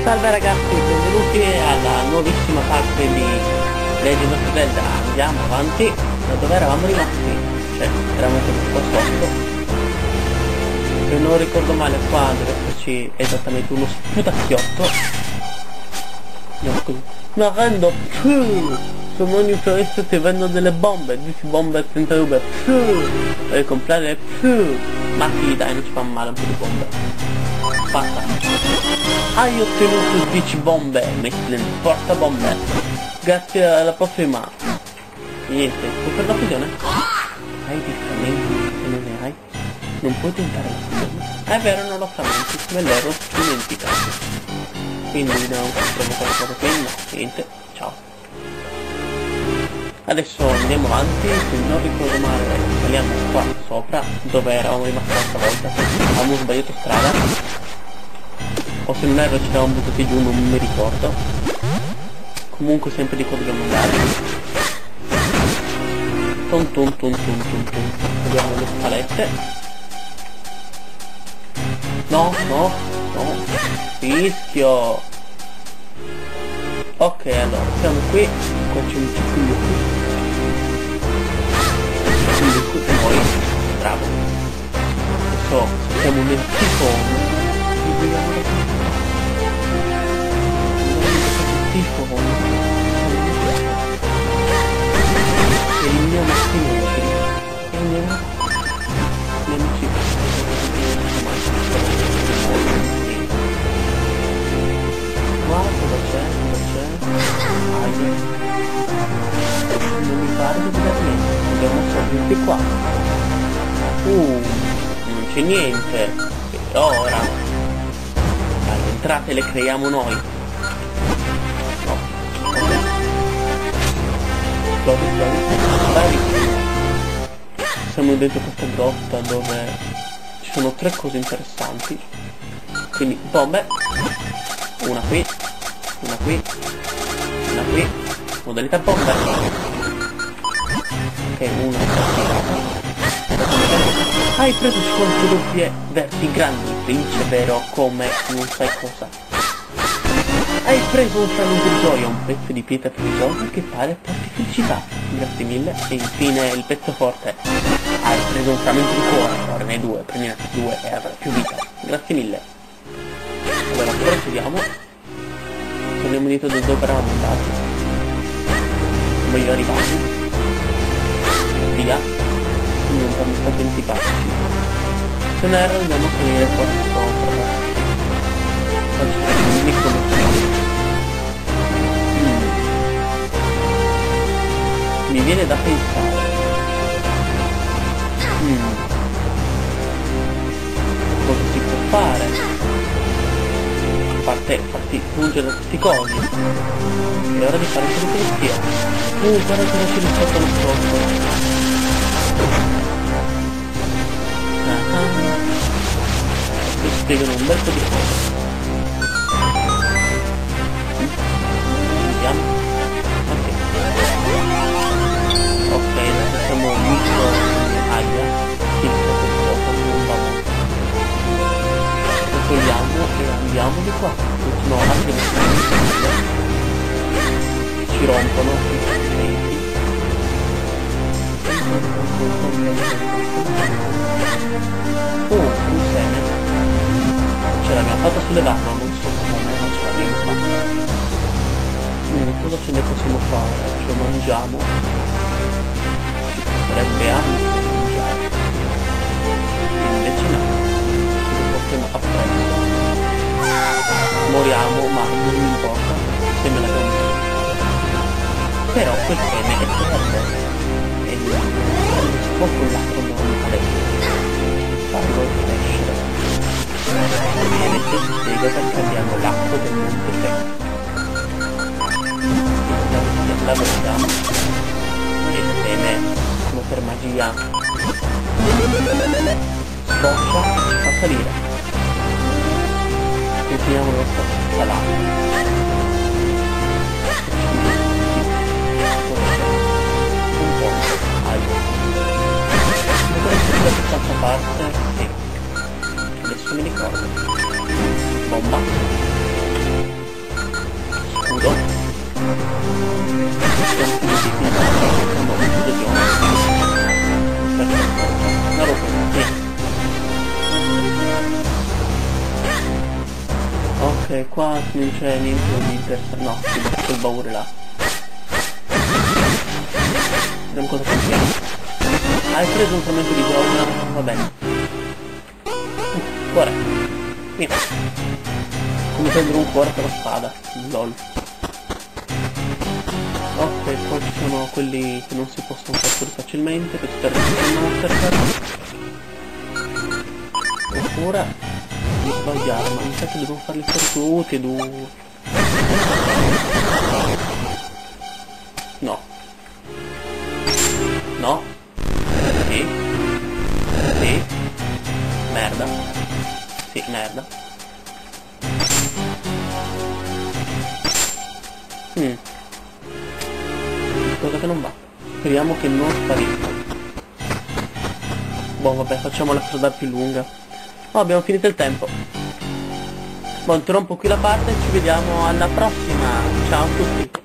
Salve ragazzi, benvenuti alla nuovissima parte di Legend of Zelda. Andiamo avanti da dove eravamo rimasti, cioè eravamo qua sotto. Se non ricordo male qua deve esserci esattamente uno sputacchiotto. Andiamo così. Ma rendo sono ogni influenza se vendono delle bombe, 10 bombe senza rubare, per comprare, ma sì dai, non ci fa male un po' di bombe. Fatta. Hai ottenuto 10 bombe, mettile nel portabombe. Grazie alla prossima. Niente, puoi fare la fusione? Hai dei frammenti se non ne hai? Non puoi tentare la fusione. È vero, non ho frammenti, me l'ero dimenticato. Quindi no, provo qualcosa qui, no, niente, ciao. Adesso andiamo avanti, se non ricordo male, saliamo qua sopra, dove eravamo rimasti l'altra volta. Abbiamo sbagliato strada. O se non erro ci eravamo buttati giù, non mi ricordo. Comunque sempre di qua dobbiamo andare. Tum tum tum tum tum tum. Vediamo le scalette. No, no, no. Rischio. Ok, allora siamo qui. Qua c'è un ciclo qui. E poi, bravo. Adesso siamo nel tifone. Tifone. Eliminiamo questi nemici. Eliminiamo nemici. Qua cosa c'è? Cosa c'è? Aia. Non mi pare di vedere niente. Dobbiamo salire qua. Non c'è niente. Per ora. Dai, le entrate le creiamo noi. No. Dai. Siamo dentro questa grotta dove ci sono 3 cose interessanti. Quindi bombe. Una qui. Una qui. Una qui. Modalità bomba. Ok, una tirata. Hai preso sconto doppie verti grandi, vince vero come non sai cosa. Hai preso un frammento di gioia, un pezzo di pietra preziosa che pare porti felicità. Grazie mille. E infine il pezzo forte. Hai preso un frammento di cuore, ora ne hai 2, prendine 2 e avrai più vita. Grazie mille. Allora procediamo. Torniamo indietro da dove eravamo andati. Meglio arrivati. Via. Non siamo stati antipatici. Se ne erro andiamo a finire qua sopra. Facciamo un micromozione. Mi viene da pensare. Cosa si può fare? A parte farti fungere da questi cosi. È ora di fare quello che sia. Guarda cosa ci rispettano sotto. Mi spiegano un bel po' di cose. Vediamo. Ok, adesso siamo micro aia. Filtro questo, non va molto. Lo togliamo e andiamo di qua. No, anche le ci rompono i denti. Un seme. Ce l'abbiamo fatta sollevarlo, non so come, non ce l'abbiamo fatta. Cosa ce ne possiamo fare? Ce lo mangiamo. Ci potrebbe anche mangiare. Invece no. Ce lo portiamo a prendere. Moriamo, ma non mi importa. Se me l'abbiamo messo. Però quel seme è verde. E non si può con l'acqua normale farlo crescere. Ovviamente si spiega perché abbiamo l'acqua del monte Fè. La vediamo. E il seme, come per magia, sboccia e ci fa salire. Continuiamo lo stesso salato. Un po'. Dovrebbe essere da quest'altra parte. Sì. Adesso mi ricordo. Bomba. Ok, qua non c'è niente di interessante. No, sì, quel baule là. Vediamo cosa contiene. Hai preso un frammento di gomma, va bene. Cuore. Niente. Come prendere un cuore per la spada. Lol. Ok, qua ci sono quelli che non si possono catturare facilmente, per terreno del Mastercard. Oppure di sbagliare, ma mi sa che devo farli fuori tutti e due. No. No. Sì. Sì. Merda. Sì, merda. Cosa che non va. Speriamo che non sparisca. Boh, vabbè, facciamo la strada più lunga. Oh, abbiamo finito il tempo. Boh, interrompo qui la parte e ci vediamo alla prossima. Ciao a tutti.